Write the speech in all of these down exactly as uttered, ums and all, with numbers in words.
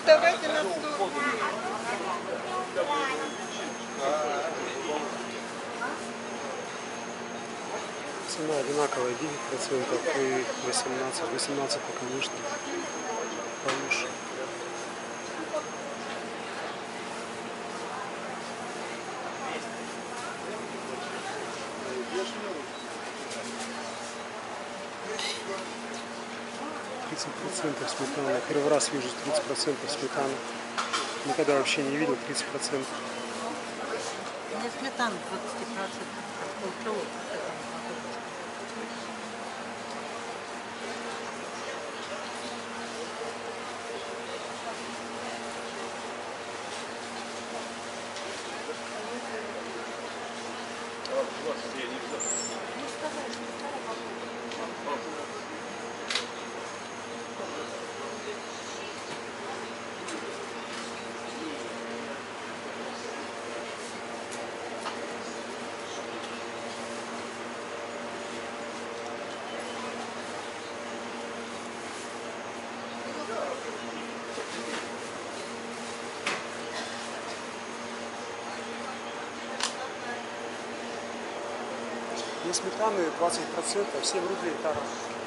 Давайте на сто. Цена одинаковая, девять процентов и восемнадцать. восемнадцать, конечно, получше. тридцать процентов сметана. Первый раз вижу тридцать процентов сметаны. Никогда вообще не видел тридцать процентов. У меня сметана двадцать процентов. Полкило. На сметаны двадцать процентов, семь рублей тара.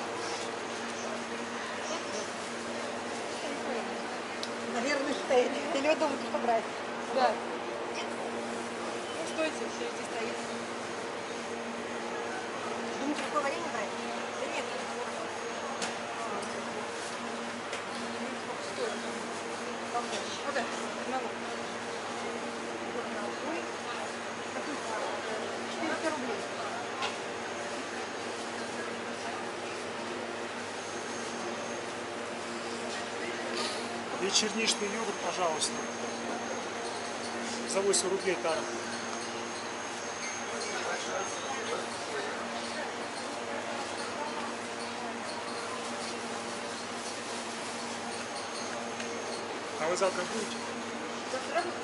Наверное, стоит. Или вы думаете, что брать? Да. Ну, стойте, все здесь стоит. Думаете, какое варенье брать? Да нет. Вот это, одного. четыреста рублей. И черничный йогурт, пожалуйста. За восемь рублей тара. А вы завтра будете? Завтра буду.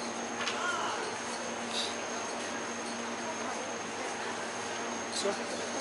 Все?